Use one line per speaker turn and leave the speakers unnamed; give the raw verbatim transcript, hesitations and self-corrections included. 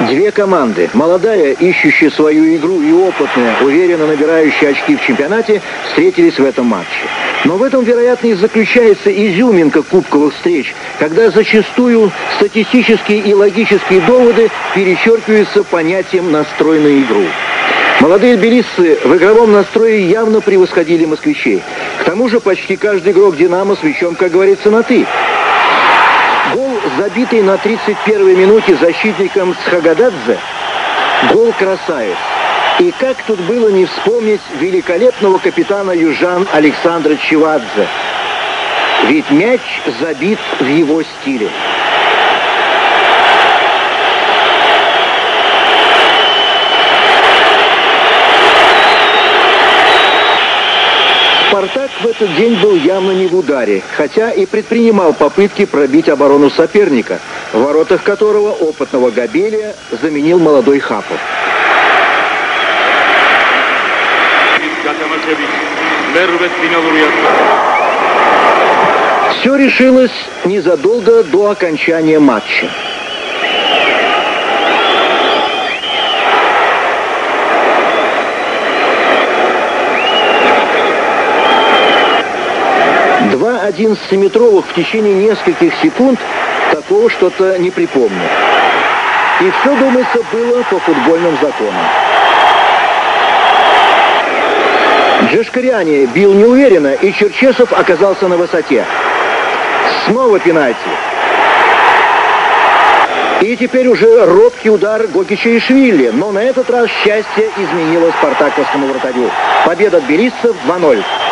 Две команды, молодая, ищущая свою игру, и опытная, уверенно набирающая очки в чемпионате, встретились в этом матче. Но в этом, вероятно, и заключается изюминка кубковых встреч, когда зачастую статистические и логические доводы перечеркиваются понятием «настрой на игру». Молодые тбилисцы в игровом настрое явно превосходили москвичей. К тому же почти каждый игрок «Динамо» с мячом, как говорится, на «ты». Гол, забитый на тридцать первой минуте защитником Схагададзе, гол красавец. И как тут было не вспомнить великолепного капитана южан Александра Чевадзе. Ведь мяч забит в его стиле. «Спартак» в этот день был явно не в ударе, хотя и предпринимал попытки пробить оборону соперника, в воротах которого опытного Габелия заменил молодой Хапов. Все решилось незадолго до окончания матча. Два одиннадцатиметровых в течение нескольких секунд, такого что-то не припомню. И все, думается, было по футбольным законам. Джашкаряне бил неуверенно, и Черчесов оказался на высоте. Снова пенальти. И теперь уже робкий удар Гокичаишвили, но на этот раз счастье изменило спартаковскому вратарю. Победа тбилисцев два ноль.